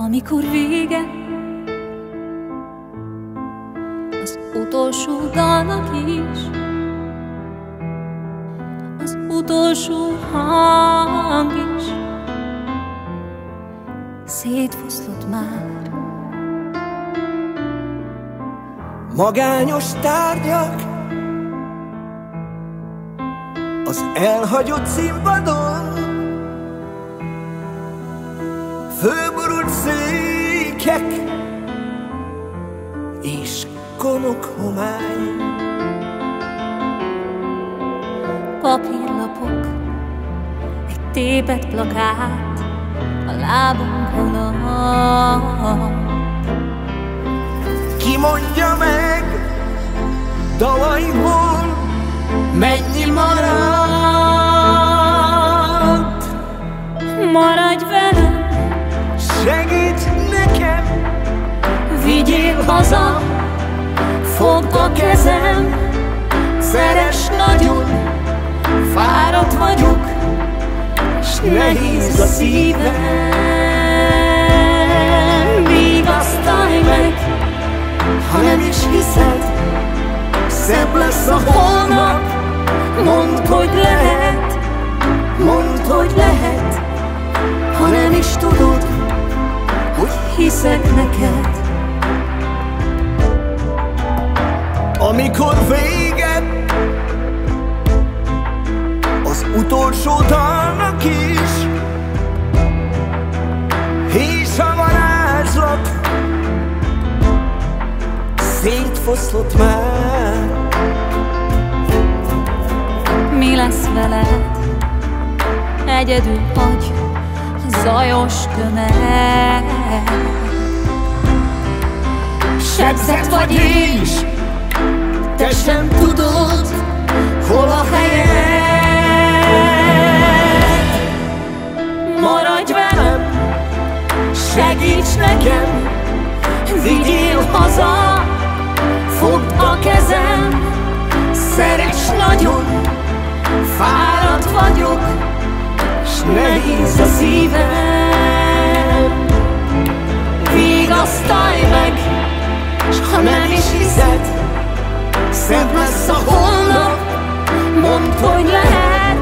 amikor vége az utolsó dalnak is, az utolsó hang is szétfoszlott már. Magányos tárgyak az elhagyott színpadon, fölborult székek és konok homály. Papírlapok, egy tépett plakát a lábunkon alatt. Ki mondja meg dalaiból mennyi maradt? Maradj velem, Segíts nekem, vigyél haza, fogd a kezem, szeress nagyon, fáradt vagyok, s nehéz a szívem. Vigasztalj meg, ha nem is hiszed, szebb lesz a holnap. Mondd, hogy lehet, mondd, hogy lehet, ha nem is tudod, hogy hiszek neked. amikor véget az utolsó dalnak is, és a varázslat szétfoszlott már. Mi lesz veled? Egyedül hagy zajos tömeg. Sebzett vagy is, te sem tudod, hol a helyed. Maradj velem, Segíts nekem, vigyél haza, fogd a kezem, szeress nagyon, fáradt vagyok, s nehéz a szívem. Vigasztalj meg, s ha nem is hiszed, szebb lesz a holnap. mondd, hogy lehet,